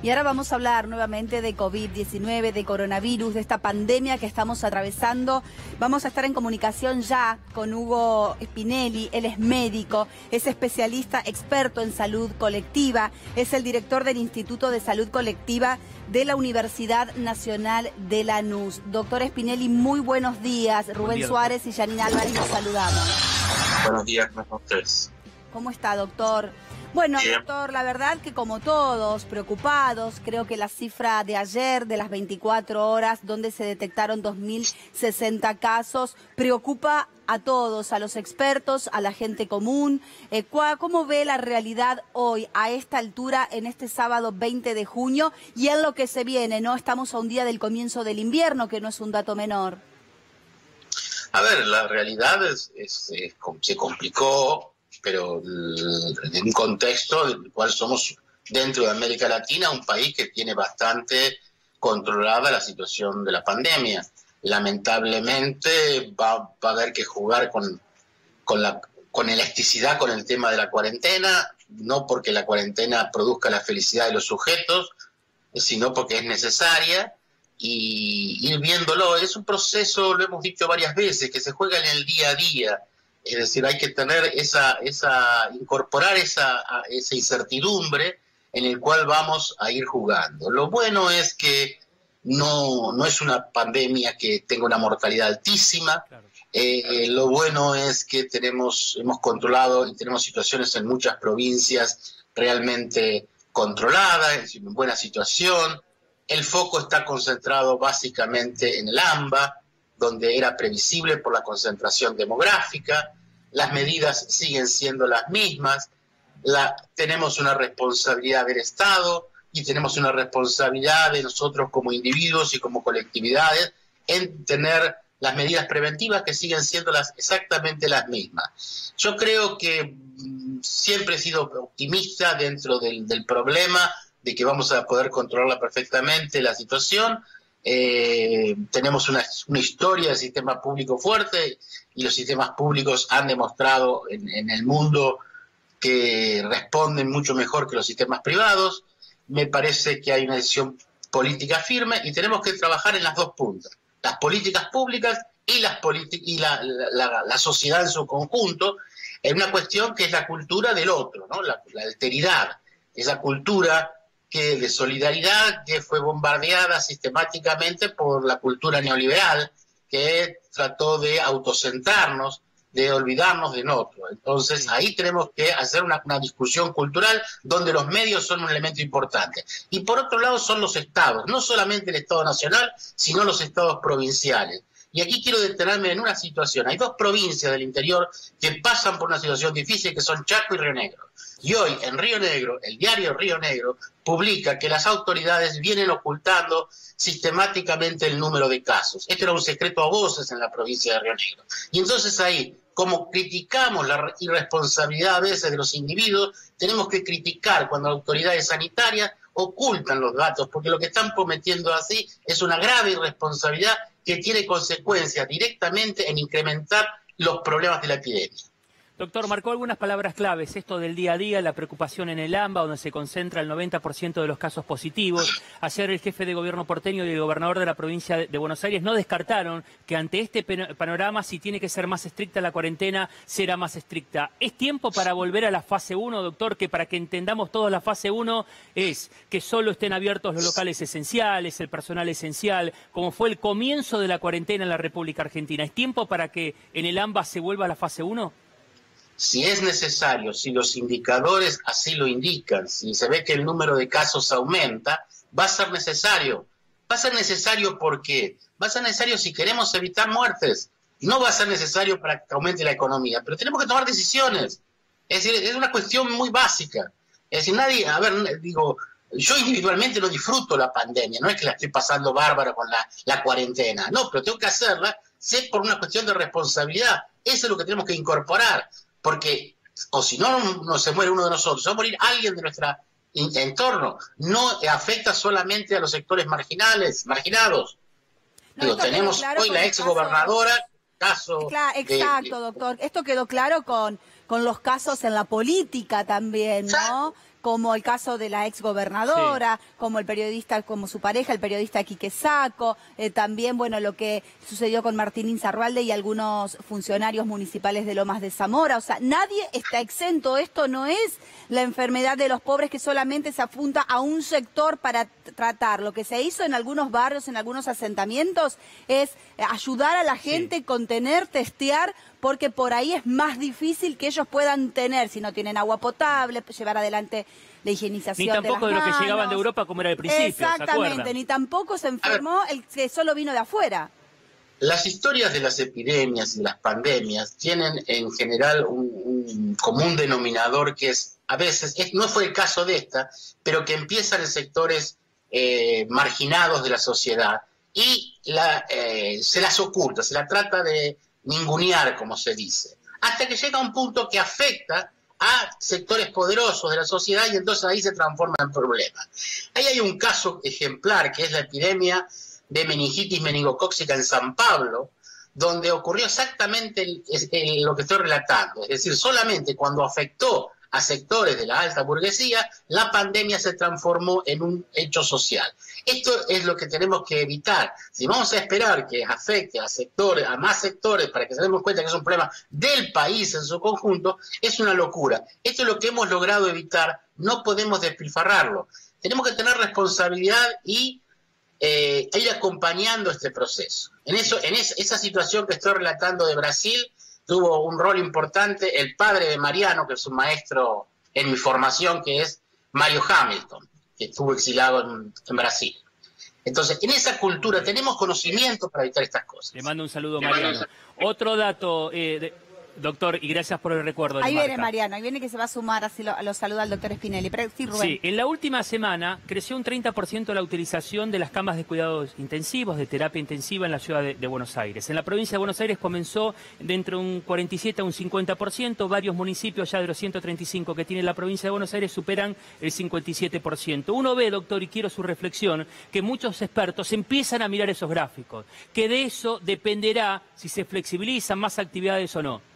Y ahora vamos a hablar nuevamente de COVID-19, de coronavirus, de esta pandemia que estamos atravesando. Vamos a estar en comunicación ya con Hugo Spinelli. Él es médico, es especialista experto en salud colectiva, es el director del Instituto de Salud Colectiva de la Universidad Nacional de Lanús. Doctor Spinelli, muy buenos días. Rubén Suárez y Janine Álvarez nos saludamos. Buenos días, ¿cómo están ustedes? ¿Cómo está, doctor? Bueno, Bien. doctor, la verdad que como todos, preocupados, creo que la cifra de ayer, de las 24 horas, donde se detectaron 2.060 casos, preocupa a todos, a los expertos, a la gente común. ¿Cómo ve la realidad hoy, a esta altura, en este sábado 20 de junio, y en lo que se viene, ¿no? Estamos a un día del comienzo del invierno, que no es un dato menor. A ver, la realidad se complicó, pero en un contexto en el cual somos, dentro de América Latina, un país que tiene bastante controlada la situación de la pandemia. Lamentablemente va a haber que jugar con elasticidad con el tema de la cuarentena, no porque la cuarentena produzca la felicidad de los sujetos, sino porque es necesaria, y ir viéndolo. Es un proceso, lo hemos dicho varias veces, que se juega en el día a día. Es decir, hay que tener incorporar esa incertidumbre en el cual vamos a ir jugando. Lo bueno es que no es una pandemia que tenga una mortalidad altísima. Claro. Lo bueno es que hemos controlado y tenemos situaciones en muchas provincias realmente controladas, en buena situación. El foco está concentrado básicamente en el AMBA, donde era previsible por la concentración demográfica. Las medidas siguen siendo las mismas. Tenemos una responsabilidad del Estado y tenemos una responsabilidad de nosotros como individuos y como colectividades en tener las medidas preventivas que siguen siendo exactamente las mismas. Yo creo que siempre he sido optimista dentro del problema, de que vamos a poder controlar perfectamente la situación. Tenemos una historia de sistema público fuerte, y los sistemas públicos han demostrado en el mundo que responden mucho mejor que los sistemas privados. Me parece que hay una decisión política firme y tenemos que trabajar en las dos puntas, las políticas públicas y la sociedad en su conjunto, en una cuestión que es la cultura del otro, ¿no? La alteridad, esa cultura de solidaridad que fue bombardeada sistemáticamente por la cultura neoliberal, que trató de autocentrarnos, de olvidarnos del otro. Entonces ahí tenemos que hacer una discusión cultural donde los medios son un elemento importante. Y por otro lado son los estados, no solamente el Estado Nacional, sino los estados provinciales. Y aquí quiero detenerme en una situación. Hay dos provincias del interior que pasan por una situación difícil, que son Chaco y Río Negro. Y hoy en Río Negro, el diario Río Negro publica que las autoridades vienen ocultando sistemáticamente el número de casos. Esto era un secreto a voces en la provincia de Río Negro. Y entonces ahí, como criticamos la irresponsabilidad a veces de los individuos, tenemos que criticar cuando autoridades sanitarias ocultan los datos, porque lo que están prometiendo así es una grave irresponsabilidad que tiene consecuencias directamente en incrementar los problemas de la epidemia. Doctor, marcó algunas palabras claves, esto del día a día, la preocupación en el AMBA, donde se concentra el 90% de los casos positivos. Ayer el jefe de gobierno porteño y el gobernador de la provincia de Buenos Aires no descartaron que ante este panorama, si tiene que ser más estricta la cuarentena, será más estricta. ¿Es tiempo para volver a la fase 1, doctor? Que para que entendamos todos, la fase 1 es que solo estén abiertos los locales esenciales, el personal esencial, como fue el comienzo de la cuarentena en la República Argentina. ¿Es tiempo para que en el AMBA se vuelva a la fase 1? Si es necesario, si los indicadores así lo indican, si se ve que el número de casos aumenta, va a ser necesario. Va a ser necesario porque va a ser necesario si queremos evitar muertes. No va a ser necesario para que aumente la economía, pero tenemos que tomar decisiones. Es decir, es una cuestión muy básica. Es decir, yo individualmente no disfruto la pandemia, no es que la estoy pasando bárbaro con la cuarentena, no, pero tengo que hacerla, sé por una cuestión de responsabilidad. Eso es lo que tenemos que incorporar. Porque, o si no se muere uno de nosotros, va a morir alguien de nuestro entorno. No afecta solamente a los sectores marginados. Tenemos claro, hoy la exgobernadora, Exacto, doctor. Esto quedó claro con los casos en la política también, ¿no? como el caso de la exgobernadora, como el periodista, como su pareja, el periodista Quique Sacco, también, bueno, lo que sucedió con Martín Insaurralde y algunos funcionarios municipales de Lomas de Zamora. O sea, nadie está exento. Esto no es la enfermedad de los pobres que solamente se apunta a un sector para tratar. Lo que se hizo en algunos barrios, en algunos asentamientos, es ayudar a la gente, contener, testear, porque por ahí es más difícil que ellos puedan tener, si no tienen agua potable, llevar adelante la higienización de las manos. Ni tampoco de los que llegaban de Europa como era al principio. Exactamente, ni tampoco se enfermó el que solo vino de afuera. Las historias de las epidemias y las pandemias tienen en general un común denominador que es, a veces, no fue el caso de esta, pero que empiezan en sectores marginados de la sociedad y se las oculta, se la trata de ningunear, como se dice, hasta que llega un punto que afecta a sectores poderosos de la sociedad y entonces ahí se transforma en problema. Ahí hay un caso ejemplar que es la epidemia de meningitis meningocócica en San Pablo, donde ocurrió exactamente lo que estoy relatando, es decir, solamente cuando afectó a sectores de la alta burguesía, la pandemia se transformó en un hecho social. Esto es lo que tenemos que evitar. Si vamos a esperar que afecte a sectores, a más sectores, para que se demos cuenta que es un problema del país en su conjunto, es una locura. Esto es lo que hemos logrado evitar, no podemos despilfarrarlo. Tenemos que tener responsabilidad y ir acompañando este proceso. Esa situación que estoy relatando de Brasil, tuvo un rol importante el padre de Mariano, que es un maestro en mi formación, que es Mario Hamilton, que estuvo exilado en Brasil. Entonces, en esa cultura tenemos conocimiento para evitar estas cosas. Le mando un saludo, Mariano. Otro dato, doctor, y gracias por el recuerdo. Ahí viene Mariano, ahí viene que se va a sumar, así lo saluda el doctor Spinelli. Pero, sí, Rubén. Sí, en la última semana creció un 30% la utilización de las camas de cuidados intensivos, de terapia intensiva en la ciudad de Buenos Aires. En la provincia de Buenos Aires comenzó de entre un 47 a un 50%, varios municipios ya de los 135 que tiene la provincia de Buenos Aires superan el 57%. Uno ve, doctor, y quiero su reflexión, que muchos expertos empiezan a mirar esos gráficos, que de eso dependerá si se flexibilizan más actividades o no.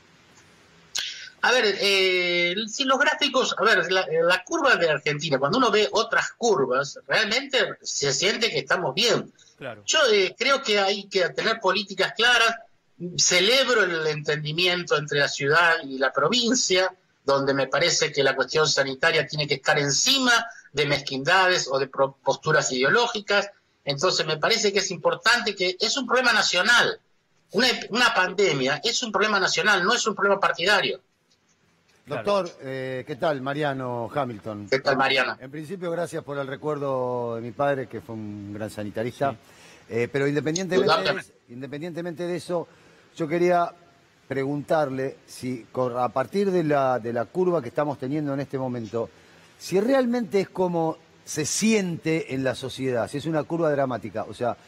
A ver, si los gráficos, a ver, la curva de Argentina, cuando uno ve otras curvas, realmente se siente que estamos bien. Claro. Yo creo que hay que tener políticas claras. Celebro el entendimiento entre la ciudad y la provincia, donde me parece que la cuestión sanitaria tiene que estar encima de mezquindades o de posturas ideológicas. Entonces me parece que es importante, que es un problema nacional. Una pandemia es un problema nacional, no es un problema partidario. Doctor, ¿qué tal? Mariano Hamilton. ¿Qué tal, Mariano? En principio, gracias por el recuerdo de mi padre, que fue un gran sanitarista. Sí. Pero independientemente de eso, yo quería preguntarle si a partir de la curva que estamos teniendo en este momento, si realmente es como se siente en la sociedad, si es una curva dramática. O sea,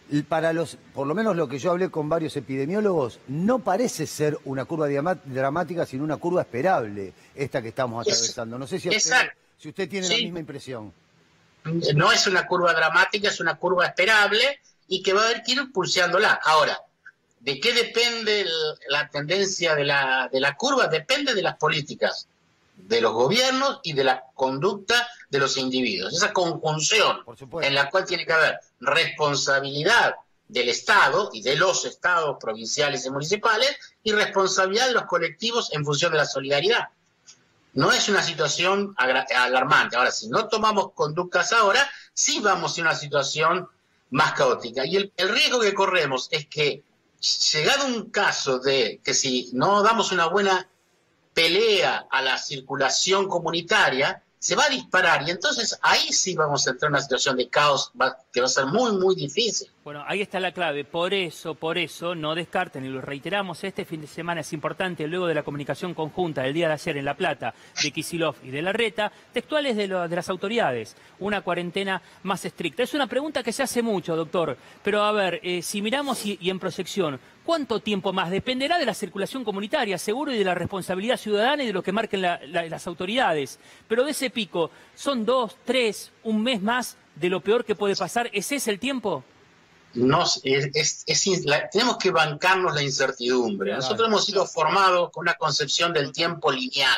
por lo menos lo que yo hablé con varios epidemiólogos, no parece ser una curva dramática, sino una curva esperable, esta que estamos atravesando. No sé si usted tiene la misma impresión. No es una curva dramática, es una curva esperable y que va a haber que ir pulseándola. Ahora, ¿de qué depende la tendencia de la curva? Depende de las políticas de los gobiernos y de la conducta de los individuos. Esa conjunción en la cual tiene que haber responsabilidad del Estado y de los estados provinciales y municipales y responsabilidad de los colectivos en función de la solidaridad. No es una situación alarmante. Ahora, si no tomamos conductas ahora, sí vamos a una situación más caótica. Y el riesgo que corremos es que, llegado un caso de que si no damos una buena pelea a la circulación comunitaria, se va a disparar y entonces ahí sí vamos a entrar en una situación de caos que va a ser muy, muy difícil. Bueno, ahí está la clave. Por eso, no descarten, y lo reiteramos, este fin de semana es importante, luego de la comunicación conjunta del día de ayer en La Plata, de Kicillof y de Larreta, textuales de las autoridades, una cuarentena más estricta. Es una pregunta que se hace mucho, doctor, pero a ver, si miramos y en proyección, ¿cuánto tiempo más? Dependerá de la circulación comunitaria, seguro, y de la responsabilidad ciudadana y de lo que marquen las autoridades. Pero de ese pico, ¿son 2, 3, un mes más de lo peor que puede pasar? ¿Ese es el tiempo? Tenemos que bancarnos la incertidumbre. Nosotros hemos sido formados con una concepción del tiempo lineal.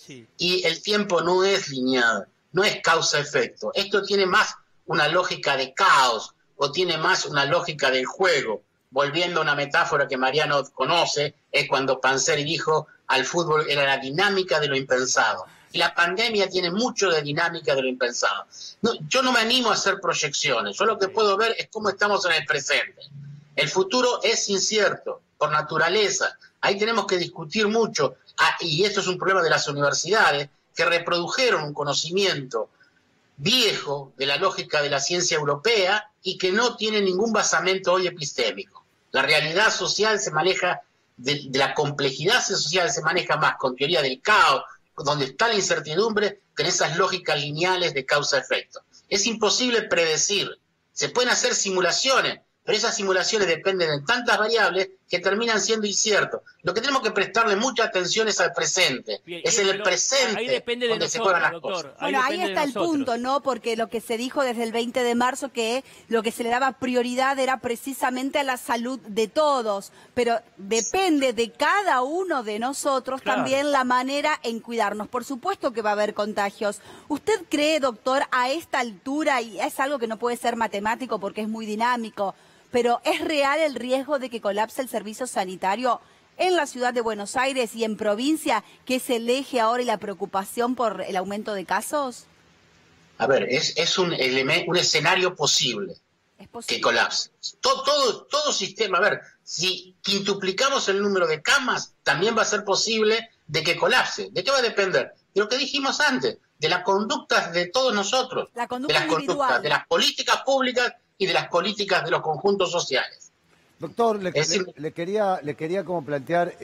Sí. Y el tiempo no es lineal, no es causa-efecto. Esto tiene más una lógica de caos o tiene más una lógica del juego. Volviendo a una metáfora que Mariano conoce, es cuando Panzeri dijo al fútbol era la dinámica de lo impensado. Y la pandemia tiene mucho de dinámica de lo impensado. No, yo no me animo a hacer proyecciones, yo lo que puedo ver es cómo estamos en el presente. El futuro es incierto, por naturaleza. Ahí tenemos que discutir mucho. Y esto es un problema de las universidades, que reprodujeron un conocimiento viejo de la lógica de la ciencia europea y que no tiene ningún basamento hoy epistémico. La realidad social se maneja, de la complejidad social se maneja más con teoría del caos, donde está la incertidumbre, que en esas lógicas lineales de causa-efecto. Es imposible predecir. Se pueden hacer simulaciones, pero esas simulaciones dependen de tantas variables que terminan siendo inciertos. Lo que tenemos que prestarle mucha atención es al presente. Bien, es en el presente ahí depende de donde nosotros, se juegan las doctor. cosas. Bueno, ahí está el punto, ¿no? Porque lo que se dijo desde el 20 de marzo, que lo que se le daba prioridad era precisamente a la salud de todos, pero depende de cada uno de nosotros también la manera en cuidarnos. Por supuesto que va a haber contagios. ¿Usted cree, doctor, a esta altura, y es algo que no puede ser matemático porque es muy dinámico, pero ¿es real el riesgo de que colapse el servicio sanitario en la ciudad de Buenos Aires y en provincia, que es el eje ahora y la preocupación por el aumento de casos? A ver, es un escenario posible, que colapse. Todo sistema, a ver, si quintuplicamos el número de camas, también va a ser posible de que colapse. ¿De qué va a depender? De lo que dijimos antes, de las conductas de todos nosotros, La conducta de las individual. conductas, de las políticas públicas y de las políticas de los conjuntos sociales. Doctor, le quería como plantear,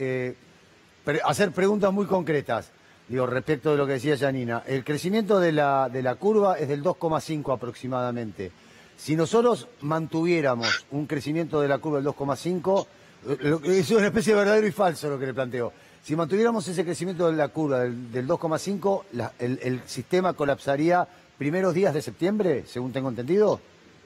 hacer preguntas muy concretas, digo, respecto de lo que decía Janina. El crecimiento de la curva es del 2,5 aproximadamente. Si nosotros mantuviéramos un crecimiento de la curva del 2,5, es una especie de verdadero y falso lo que le planteo. Si mantuviéramos ese crecimiento de la curva del 2,5, el sistema colapsaría primeros días de septiembre, según tengo entendido.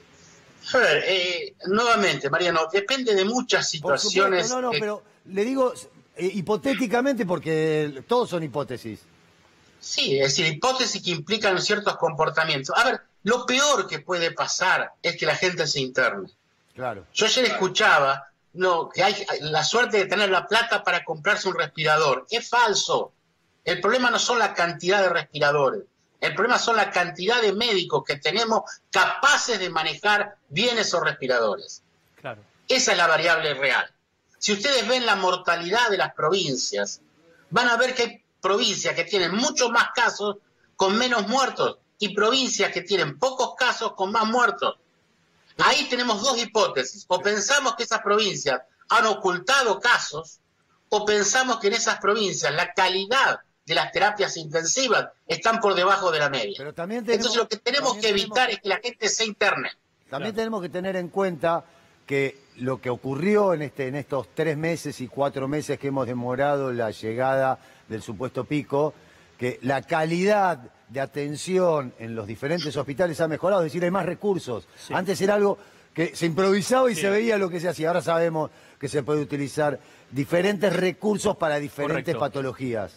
A ver, nuevamente, Mariano, depende de muchas situaciones. No, pero le digo hipotéticamente porque todos son hipótesis. Sí, es decir, hipótesis que implican ciertos comportamientos. A ver, lo peor que puede pasar es que la gente se interne. Claro. Yo ayer escuchaba que hay la suerte de tener la plata para comprarse un respirador. Es falso. El problema no son la cantidad de respiradores. El problema son la cantidad de médicos que tenemos capaces de manejar bien esos respiradores. Claro. Esa es la variable real. Si ustedes ven la mortalidad de las provincias, van a ver que hay provincias que tienen muchos más casos con menos muertos y provincias que tienen pocos casos con más muertos. Ahí tenemos dos hipótesis. O pensamos que esas provincias han ocultado casos, o pensamos que en esas provincias la calidad de las terapias intensivas están por debajo de la media. Pero también entonces lo que tenemos que evitar es que la gente se interne. También tenemos que tener en cuenta que lo que ocurrió en estos 3 meses y 4 meses que hemos demorado la llegada del supuesto pico, que la calidad de atención en los diferentes hospitales ha mejorado, es decir, hay más recursos. Sí. Antes era algo que se improvisaba y se veía lo que se hacía. Ahora sabemos que se puede utilizar diferentes recursos para diferentes patologías.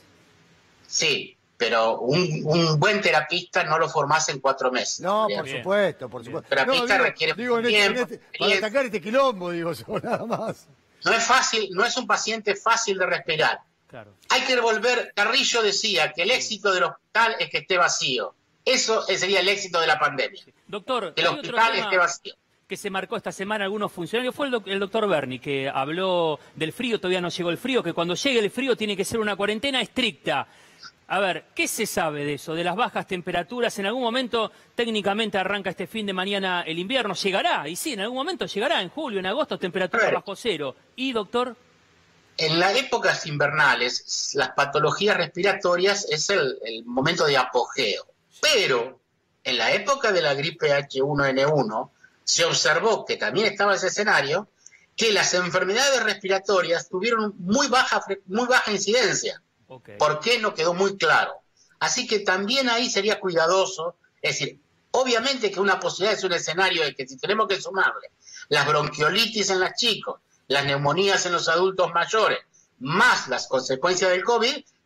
Sí, pero un buen terapista no lo formás en 4 meses. No, por supuesto. El terapista requiere tiempo. Para atacar este quilombo, digo yo, nada más. No es fácil, no es un paciente fácil de respirar. Claro. Hay que volver, Carrillo decía que el éxito del hospital es que esté vacío. Eso sería el éxito de la pandemia. Doctor, que el hospital esté vacío. Que se marcó esta semana algunos funcionarios, fue el doctor Berni, que habló del frío, todavía no llegó el frío, que cuando llegue el frío tiene que ser una cuarentena estricta. A ver, ¿qué se sabe de eso, de las bajas temperaturas? En algún momento, técnicamente arranca este fin de mañana el invierno, llegará, y sí, en algún momento llegará, en julio, en agosto, temperatura bajo cero. ¿Y, doctor? En las épocas invernales, las patologías respiratorias es el momento de apogeo. Pero en la época de la gripe H1N1 se observó, que también estaba ese escenario, que las enfermedades respiratorias tuvieron muy baja incidencia. Okay. ¿Por qué? No quedó muy claro. Así que también ahí sería cuidadoso. Es decir, obviamente que una posibilidad es un escenario de que si tenemos que sumarle las bronquiolitis en los chicos, las neumonías en los adultos mayores, más las consecuencias del COVID,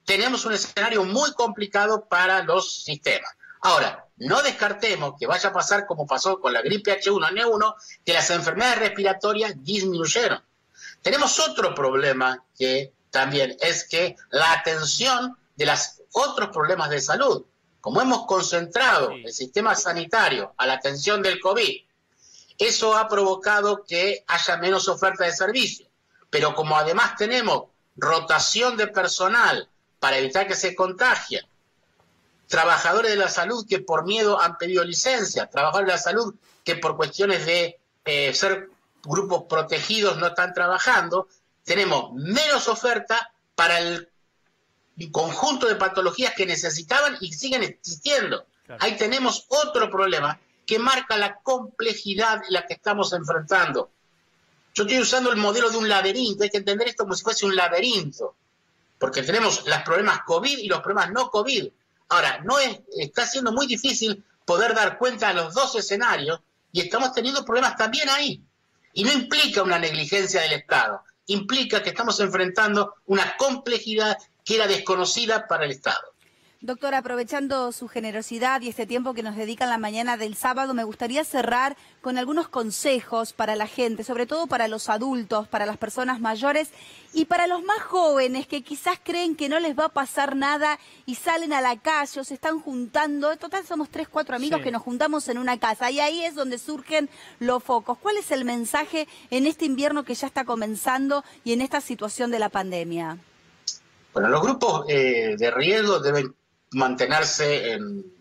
tenemos un escenario muy complicado para los sistemas. Ahora, no descartemos que vaya a pasar como pasó con la gripe H1N1, que las enfermedades respiratorias disminuyeron. Tenemos otro problema que también es que la atención de los otros problemas de salud, como hemos concentrado el sistema sanitario a la atención del COVID, eso ha provocado que haya menos oferta de servicios. Pero como además tenemos rotación de personal para evitar que se contagien, trabajadores de la salud que por miedo han pedido licencia, trabajadores de la salud que por cuestiones de ser grupos protegidos no están trabajando, tenemos menos oferta para el conjunto de patologías que necesitaban y siguen existiendo. Claro. Ahí tenemos otro problema que marca la complejidad en la que estamos enfrentando. Yo estoy usando el modelo de un laberinto, hay que entender esto como si fuese un laberinto, porque tenemos los problemas COVID y los problemas no COVID. Ahora, está siendo muy difícil poder dar cuenta de los dos escenarios y estamos teniendo problemas también ahí. Y no implica una negligencia del Estado, implica que estamos enfrentando una complejidad que era desconocida para el Estado. Doctor, aprovechando su generosidad y este tiempo que nos dedica en la mañana del sábado, me gustaría cerrar con algunos consejos para la gente, sobre todo para los adultos, para las personas mayores y para los más jóvenes que quizás creen que no les va a pasar nada y salen a la calle o se están juntando. En total somos 3, 4 amigos que nos juntamos en una casa y ahí es donde surgen los focos. ¿Cuál es el mensaje en este invierno que ya está comenzando y en esta situación de la pandemia? Bueno, los grupos de riesgo deben mantenerse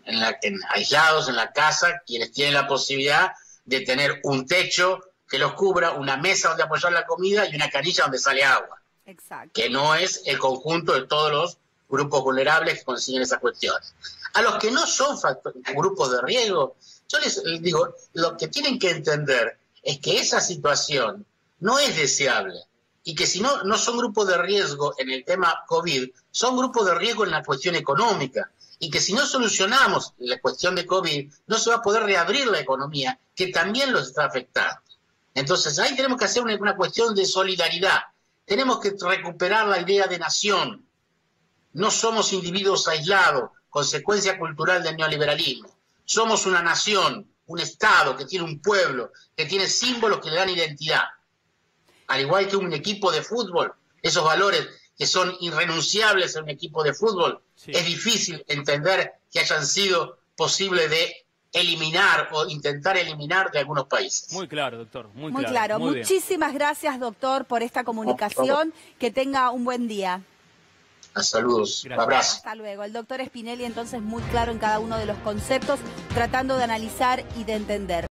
aislados en la casa, quienes tienen la posibilidad de tener un techo que los cubra, una mesa donde apoyar la comida y una canilla donde sale agua. Exacto. Que no es el conjunto de todos los grupos vulnerables que consiguen esas cuestiones. A los que no son grupos de riesgo, yo les digo, lo que tienen que entender es que esa situación no es deseable. Y que si no son grupos de riesgo en el tema COVID, son grupos de riesgo en la cuestión económica. Y que si no solucionamos la cuestión de COVID, no se va a poder reabrir la economía, que también los está afectando. Entonces, ahí tenemos que hacer una cuestión de solidaridad. Tenemos que recuperar la idea de nación. No somos individuos aislados, consecuencia cultural del neoliberalismo. Somos una nación, un Estado que tiene un pueblo, que tiene símbolos que le dan identidad. Al igual que un equipo de fútbol, esos valores que son irrenunciables en un equipo de fútbol, es difícil entender que hayan sido posibles de eliminar o intentar eliminar de algunos países. Muy claro, doctor, muy claro. Muy claro. Muchísimas gracias, doctor, por esta comunicación. Que tenga un buen día. Saludos, un abrazo. Hasta luego. El doctor Spinelli entonces muy claro en cada uno de los conceptos, tratando de analizar y de entender.